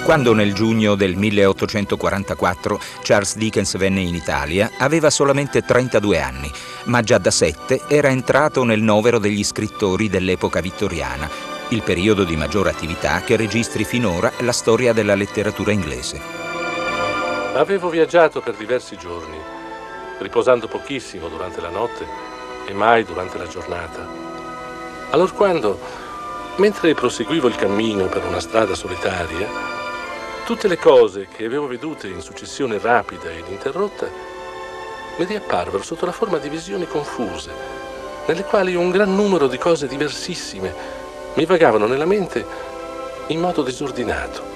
Quando nel giugno del 1844 Charles Dickens venne in Italia, aveva solamente 32 anni, ma già da 7 era entrato nel novero degli scrittori dell'epoca vittoriana, il periodo di maggior attività che registri finora la storia della letteratura inglese. Avevo viaggiato per diversi giorni, riposando pochissimo durante la notte e mai durante la giornata. Allorquando, mentre proseguivo il cammino per una strada solitaria, tutte le cose che avevo vedute in successione rapida ed ininterrotta mi riapparvero sotto la forma di visioni confuse, nelle quali un gran numero di cose diversissime mi vagavano nella mente in modo disordinato.